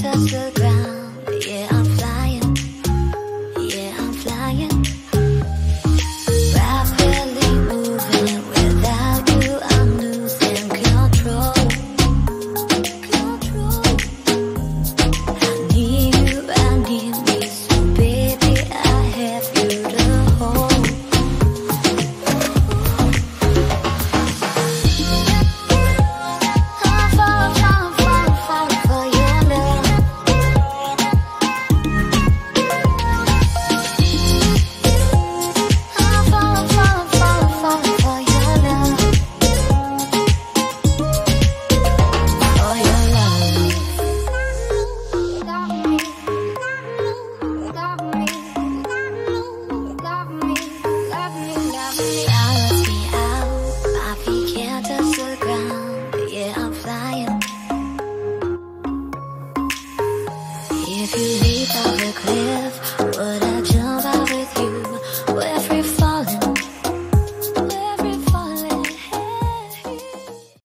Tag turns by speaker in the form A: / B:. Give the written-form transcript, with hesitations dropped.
A: touch the ground. Yeah, I'm flying. Yeah, I'm flying. Rapidly moving. Without you, I'm losing control. I need me, so baby, I have you to hold. I'm falling for your love. I'm falling for your love. For your love. Balance me out, my feet can't touch the ground. Yeah, I'm flying. If you leave, I'll